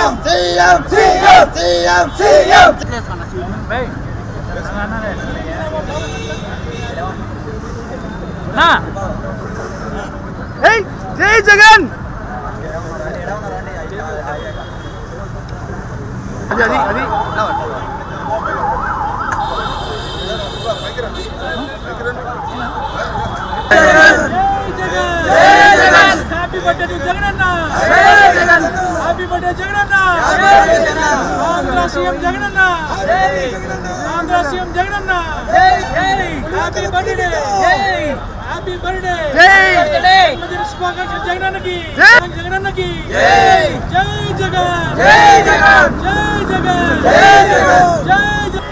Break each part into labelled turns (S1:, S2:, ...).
S1: జై జగన్. అది అది అది
S2: హ్యాపీ బర్త్డే టు జగనన్న. హ్యాపీ బర్త్డే జగనన్న. ఆంధ్ర సీఎం జగనన్న. ఆంధ్ర సీఎం జగనన్న. Happy birthday. Happy birthday. శుభాకాంక్షలు జగనన్నకి. జగనన్నకి జై జగన్. జై జగన్. జై జగన్. జై జగన్. జై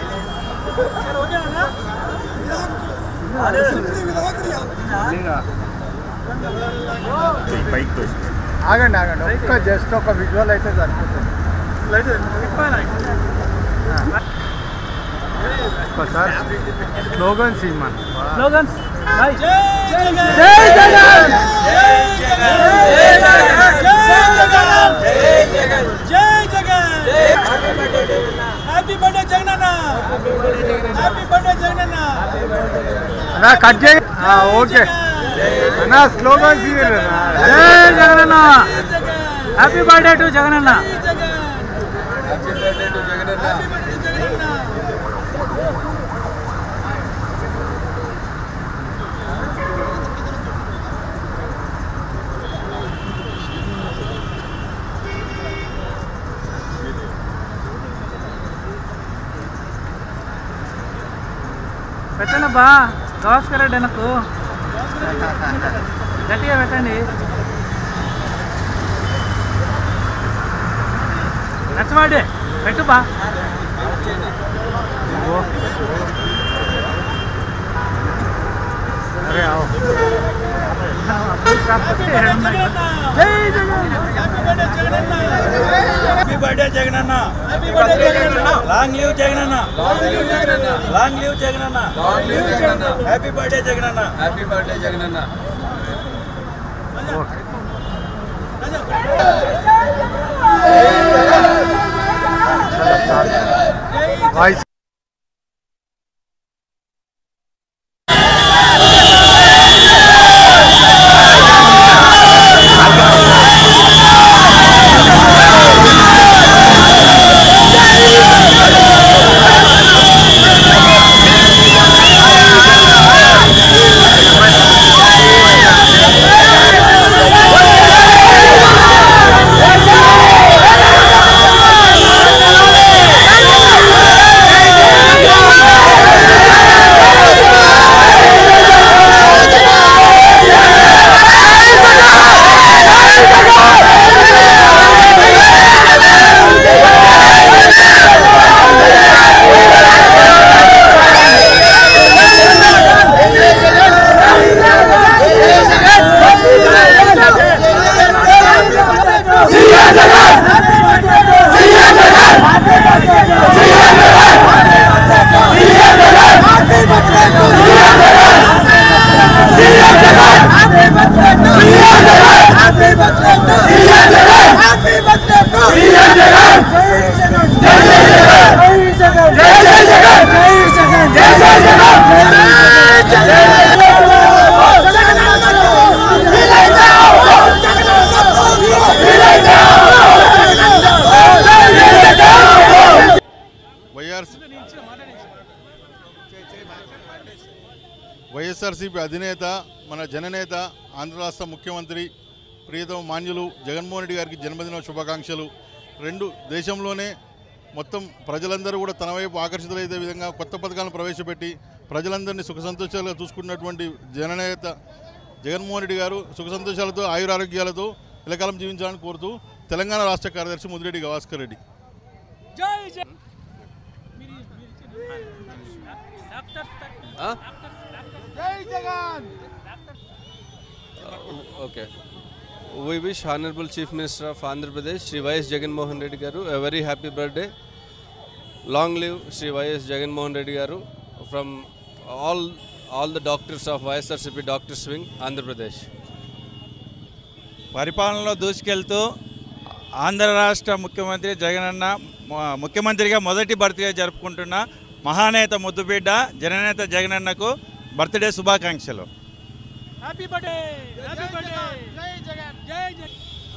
S1: ఆగండి ఆగండి ఒక్క జస్ట్ ఒక విజువల్ అయితే సరిపోతుంది. ఒకసారి స్లోగన్స్ ఇవ్వమని.
S2: స్లోగన్స్ జై జగన్.
S1: జై జగన్.
S2: జై జగన్. జై జగన్. జై జగన్. హ్యాపీ బర్త్డే జగనన్న. హ్యాపీ బర్త్డే జగనన్న.
S1: అన్నా కట్ చేయి. ఓకే అన్నా స్లోగన్స్ ఇవ్వండి. జై జగనన్న.
S2: హ్యాపీ బర్త్డే టు జగనన్న. పెట్టండి బా గవాస్కర్ రెడ్డి వెనక్కు గట్టిగా పెట్టండి. నచ్చవాడే పెట్టు బా.
S1: అరే
S2: జై జగన్. హ్యాపీ బర్త్డే జగనన్న. లాంగ్ లివ్ జగనన్న. లాంగ్ లివ్ జగనన్న. హ్యాపీ బర్త్డే జగనన్న.
S3: హ్యాపీ బర్త్డే జగనన్న.
S1: వాయిస్
S4: వైఎస్ఆర్సీపీ అధినేత మన జననేత ఆంధ్ర రాష్ట్ర ముఖ్యమంత్రి ప్రియతమ మాన్యులు జగన్మోహన్ రెడ్డి గారికి జన్మదిన శుభాకాంక్షలు. దేశంలోనే మొత్తం ప్రజలందరూ కూడా తన వైపు ఆకర్షితులయ్యే విధంగా కొత్త పథకాలను ప్రవేశపెట్టి ప్రజలందరినీ సుఖ సంతోషాలుగా చూసుకున్నటువంటి జననేత జగన్మోహన్ రెడ్డి గారు సుఖ సంతోషాలతో ఆయురారోగ్యాలతో ఇలకాలం జీవించాలని కోరుతూ తెలంగాణ రాష్ట్ర కార్యదర్శి Mudireddy Gavaskar Reddy.
S3: Okay. We wish Honorable Chief Minister of Andhra Pradesh, Shri Y.S. Jagan Mohan Reddy Garu, a very happy birthday. Long live Shri Y.S. Jagan Mohan Reddy Garu from all the doctors of YSRCP Doctors Wing, Andhra Pradesh.
S2: పరిపాలనలో దూసుకెళ్తూ
S5: ఆంధ్ర రాష్ట్ర ముఖ్యమంత్రి జగనన్న ముఖ్యమంత్రిగా మొదటి birthday జరుపుకుంటున్న మహానేత ముద్దుబిడ్డ జననేత జగనన్నకు బర్త్డే శుభాకాంక్షలు.
S2: హ్యాపీ బర్త్డే, హ్యాపీ బర్త్డే, జై జగన్, జై జగన్.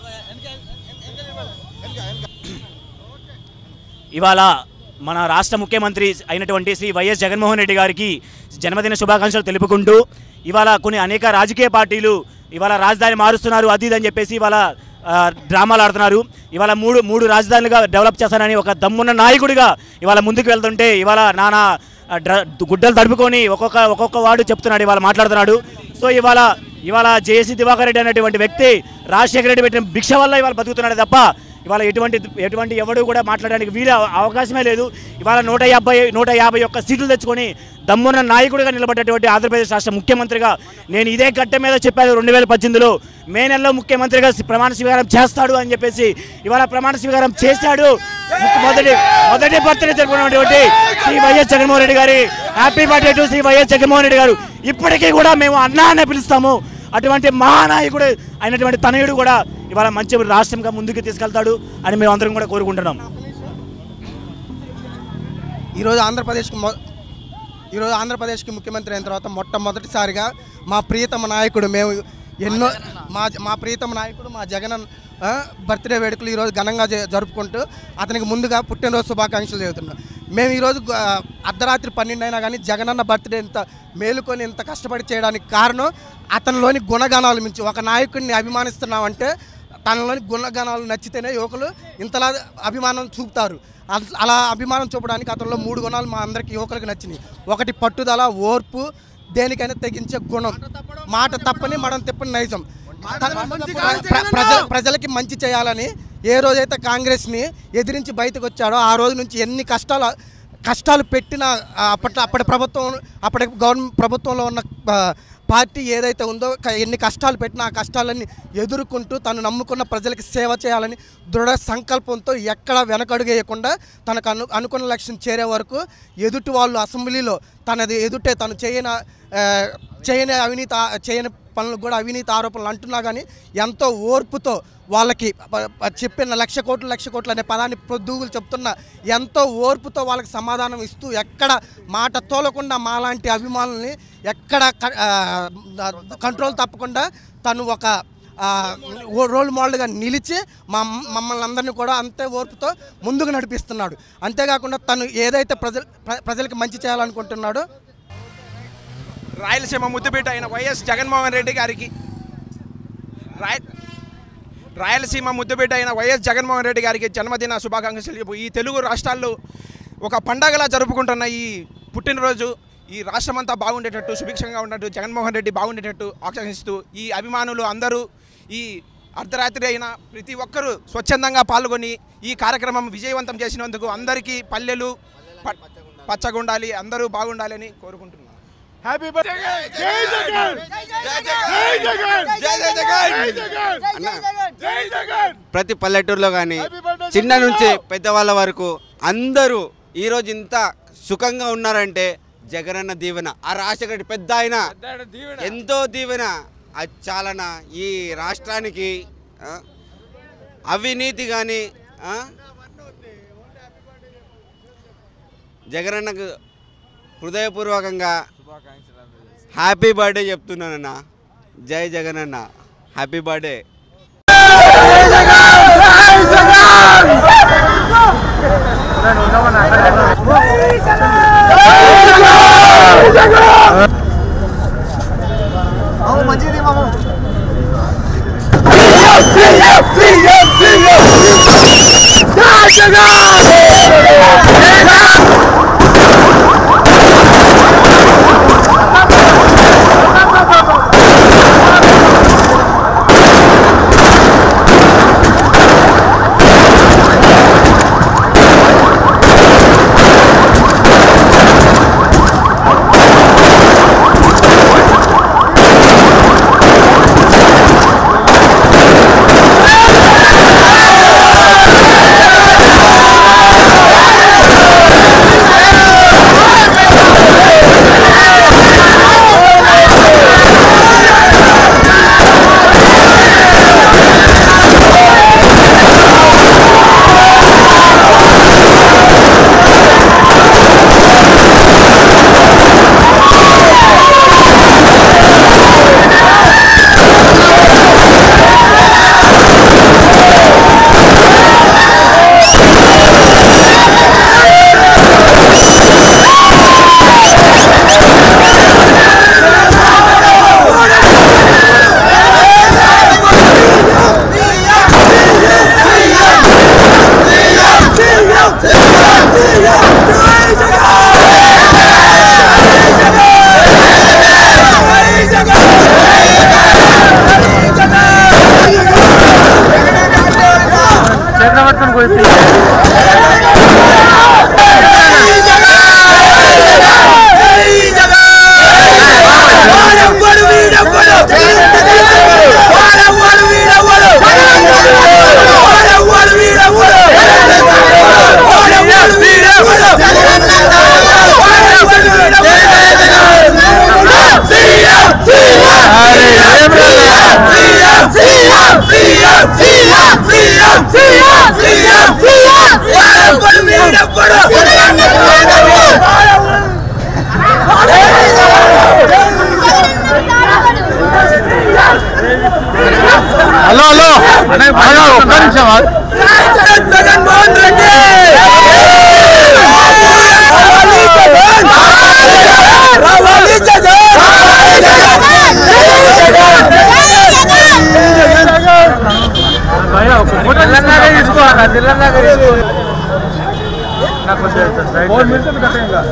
S6: ఇవాళ మన రాష్ట్ర ముఖ్యమంత్రి అయినటువంటి శ్రీ వైఎస్ జగన్మోహన్ రెడ్డి గారికి జన్మదిన శుభాకాంక్షలు తెలుపుకుంటూ ఇవాళ అనేక రాజకీయ పార్టీలు ఇవాళ రాజధాని మారుస్తున్నారు అది ఇది అని చెప్పేసి ఇవాళ డ్రామాలు ఆడుతున్నారు. ఇవాళ మూడు రాజధానులుగా డెవలప్ చేస్తానని ఒక దమ్మున్న నాయకుడిగా ఇవాళ ముందుకు వెళ్తుంటే ఇవాళ నానా గుడ్డలు తడుపుకొని ఒక్కొక్క వాడు చెప్తున్నాడు, ఇవాళ మాట్లాడుతున్నాడు. సో ఇవాళ జేసీ దివాకర్ రెడ్డి అనేటువంటి వ్యక్తి రాజశేఖర రెడ్డి పెట్టిన భిక్ష వల్ల ఇవాళ బతుకుతున్నాడు తప్ప ఇవాళ ఎటువంటి ఎవడు కూడా మాట్లాడడానికి వీలు అవకాశమే లేదు. ఇవాళ 151 సీట్లు తెచ్చుకొని దమ్మున్న నాయకుడిగా నిలబడ్డటువంటి ఆంధ్రప్రదేశ్ రాష్ట్ర ముఖ్యమంత్రిగా నేను ఇదే గడ్డ మీద చెప్పాను 2018లో మే నెలలో ముఖ్యమంత్రిగా ప్రమాణ స్వీకారం చేస్తాడు అని చెప్పేసి ఇవాళ ప్రమాణ స్వీకారం చేశాడు. మొదటి బర్త్డే జరుపుకున్నటువంటి శ్రీ వైఎస్ జగన్మోహన్ రెడ్డి గారి happy birthday to Shri YS Jaganmohan Reddy గారు. ఇప్పటికీ కూడా మేము అన్నా అనే పిలుస్తాము. అటువంటి మహానాయకుడు అయినటువంటి తనయుడు కూడా ఇవాళ మంచి రాష్ట్రంగా ముందుకు తీసుకెళ్తాడు అని మేము అందరం కూడా కోరుకుంటున్నాం.
S7: ఈరోజు ఆంధ్రప్రదేశ్కి ముఖ్యమంత్రి అయిన తర్వాత మొట్టమొదటిసారిగా మా ప్రియతమ నాయకుడు మా ప్రియతమ నాయకుడు మా జగన్ బర్త్డే వేడుకలు ఈరోజు ఘనంగా జరుపుకుంటూ అతనికి ముందుగా పుట్టినరోజు శుభాకాంక్షలు చెబుతున్నాం. మేము ఈరోజు అర్ధరాత్రి 12 అయినా కానీ జగనన్న బర్త్డే ఇంత మేలుకొని ఇంత కష్టపడి చేయడానికి కారణం అతనిలోని గుణగణాలు మించి ఒక నాయకుడిని అభిమానిస్తున్నామంటే తనలోని గుణగణాలు నచ్చితేనే యువకులు ఇంతలా అభిమానం చూపుతారు. అలా అభిమానం చూపడానికి అతనిలో 3 గుణాలు మా అందరికీ యువకులకు నచ్చినాయి. ఒకటి పట్టుదల, ఓర్పు, దేనికైనా తెగించే గుణం, మాట తప్పని మడం తిప్పని నైజం. ప్రజలకి మంచి చేయాలని ఏ రోజైతే కాంగ్రెస్ని ఎదిరించి బయటకు వచ్చాడో ఆ రోజు నుంచి ఎన్ని కష్టాలు పెట్టిన అప్పటి గవర్నమెంట్ ప్రభుత్వంలో ఉన్న పార్టీ ఏదైతే ఉందో ఎన్ని కష్టాలు పెట్టినా ఆ కష్టాలన్నీ ఎదుర్కొంటూ తను నమ్ముకున్న ప్రజలకి సేవ చేయాలని దృఢ సంకల్పంతో ఎక్కడ వెనకడుగేయకుండా తనకు అనుకున్న లక్ష్యం చేరే వరకు ఎదుటి వాళ్ళు అసెంబ్లీలో తను చేయని పనులకు కూడా అవినీతి ఆరోపణలు అంటున్నా కానీ ఎంతో ఓర్పుతో వాళ్ళకి చెప్పిన 1,00,000 కోట్లు అనే పదాన్ని పొద్దుగులు చెప్తున్నా ఎంతో ఓర్పుతో వాళ్ళకి సమాధానం ఇస్తూ ఎక్కడ మాట తోలకుండా మాలాంటి అభిమానుల్ని ఎక్కడ కంట్రోల్ తప్పకుండా తను ఒక రోల్ మోడల్గా నిలిచి మమ్మల్ని అందరినీ కూడా అంతే ఓర్పుతో ముందుకు నడిపిస్తున్నాడు. అంతేకాకుండా తను ఏదైతే ప్రజలకి మంచి చేయాలనుకుంటున్నాడో
S8: రాయలసీమ ముద్దుబిడ్డ అయిన వైఎస్ జగన్మోహన్ రెడ్డి గారికి జన్మదిన శుభాకాంక్షలు. ఈ తెలుగు రాష్ట్రాల్లో ఒక పండగలా జరుపుకుంటున్న ఈ పుట్టినరోజు ఈ రాష్ట్రమంతా బాగుండేటట్టు, సుభిక్షంగా ఉండేటట్టు, జగన్మోహన్ రెడ్డి బాగుండేటట్టు ఆకాంక్షిస్తూ ఈ అభిమానులు అందరూ ఈ అర్ధరాత్రి అయినా ప్రతి ఒక్కరూ స్వచ్ఛందంగా పాల్గొని ఈ కార్యక్రమం విజయవంతం చేసినందుకు అందరికీ పల్లెలు పచ్చగుండాలి, అందరూ బాగుండాలని కోరుకుంటున్నాను.
S2: హ్యాపీ బర్త్డే, జై జగన్, జై జగన్.
S9: ప్రతి పల్లెటూరులో కానీ చిన్న నుంచి పెద్దవాళ్ళ వరకు అందరూ ఈరోజు ఇంత సుఖంగా ఉన్నారంటే జగనన్న దీవెన, ఆ రాజశేఖర పెద్ద ఆయన ఎంతో దీవెన. అది చాలన ఈ రాష్ట్రానికి అవినీతి కానీ జగనన్నకు హృదయపూర్వకంగా హ్యాపీ బర్త్డే చెప్తున్నానన్న. జై జగనన్న, హ్యాపీ బర్త్డే.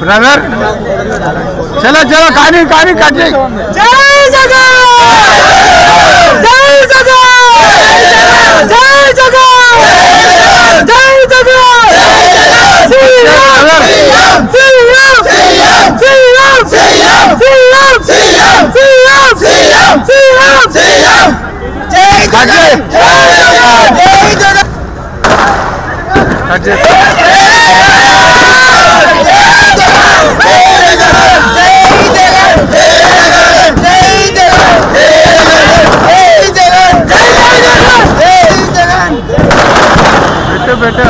S1: బ్రదర్ చలో చలో కానీ కానీ కట్ చేయి.
S2: జై జగన్ జై జగన్ జై జగన్ జై Jagan CM CM CM CM CM CM CM CM CM CM CM జై జగన్ జై జగన్
S1: కట్ చేయి. పెట్టు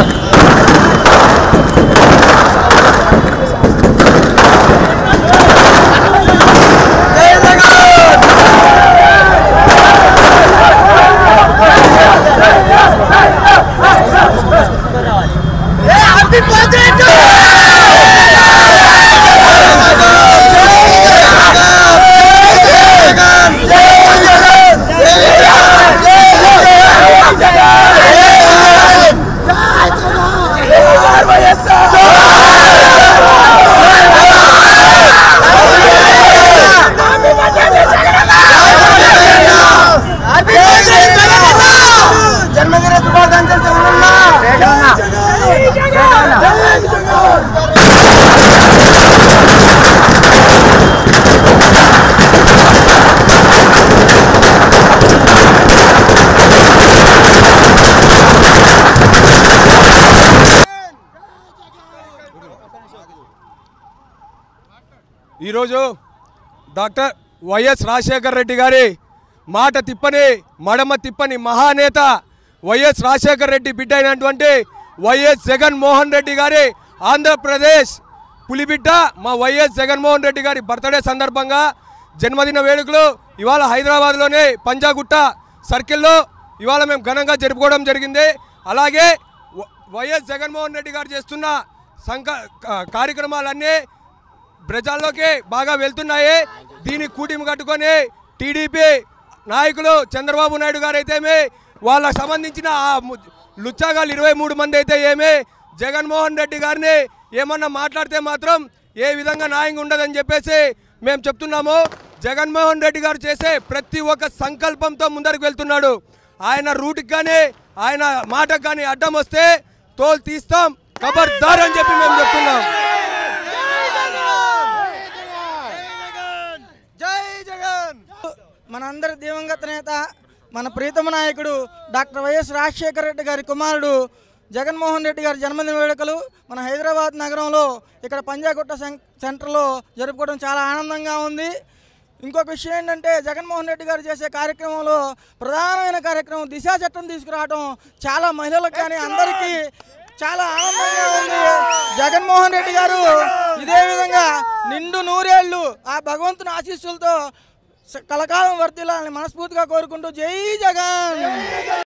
S2: జన్మదిన శుభాకాంక్షలు జగనన్న.
S10: ఈరోజు డాక్టర్ వైఎస్ రాజశేఖర రెడ్డి గారి మాట తిప్పని మడమ తిప్పని మహానేత వైఎస్ రాజశేఖర రెడ్డి బిడ్డ అయినటువంటి వైఎస్ జగన్మోహన్ రెడ్డి గారి ఆంధ్రప్రదేశ్ పులిబిడ్డ మా వైఎస్ జగన్మోహన్ రెడ్డి గారి బర్త్డే సందర్భంగా జన్మదిన వేడుకలు ఇవాళ హైదరాబాద్లోనే పంజాగుట్ట సర్కిల్లో ఇవాళ మేము ఘనంగా జరుపుకోవడం జరిగింది. అలాగే వైఎస్ జగన్మోహన్ రెడ్డి గారు చేస్తున్న కార్యక్రమాలన్నీ ప్రజల్లోకి బాగా వెళ్తున్నాయి. దీన్ని కూటిమి కట్టుకొని టీడీపీ నాయకులు చంద్రబాబు నాయుడు గారు అయితేమి వాళ్ళకు సంబంధించిన ఆ లుచ్చాగాళ్ళు 23 మంది అయితే ఏమి జగన్మోహన్ రెడ్డి గారిని ఏమన్నా మాట్లాడితే మాత్రం ఏ విధంగా న్యాయంగా ఉండదని చెప్పేసి మేము చెప్తున్నాము. జగన్మోహన్ రెడ్డి గారు చేసే ప్రతి ఒక్క సంకల్పంతో ముందరికి వెళ్తున్నాడు. ఆయన రూట్కి కానీ ఆయన మాటకు కానీ అడ్డం వస్తే తోలు తీస్తాం ఖబర్దార్ అని చెప్పి మేము చెప్తున్నాం.
S11: మనందరి దివంగత నేత మన ప్రీతమ నాయకుడు డాక్టర్ వైఎస్ రాజశేఖర రెడ్డి గారి కుమారుడు జగన్మోహన్ రెడ్డి గారి జన్మదిన వేడుకలు మన హైదరాబాద్ నగరంలో ఇక్కడ పంజాగుట్ట సెంటర్లో జరుపుకోవడం చాలా ఆనందంగా ఉంది. ఇంకొక విషయం ఏంటంటే జగన్మోహన్ రెడ్డి గారు చేసే కార్యక్రమంలో ప్రధానమైన కార్యక్రమం దిశా చట్టం తీసుకురావడం చాలా మహిళలకు కానీ అందరికీ చాలా ఆనందంగా ఉంది. జగన్మోహన్ రెడ్డి గారు ఇదే విధంగా నిండు నూరేళ్లు ఆ భగవంతుని ఆశీస్సులతో కలకాలం వర్ధిల్లాలని మనస్ఫూర్తిగా కోరుకుంటూ జై జగన్.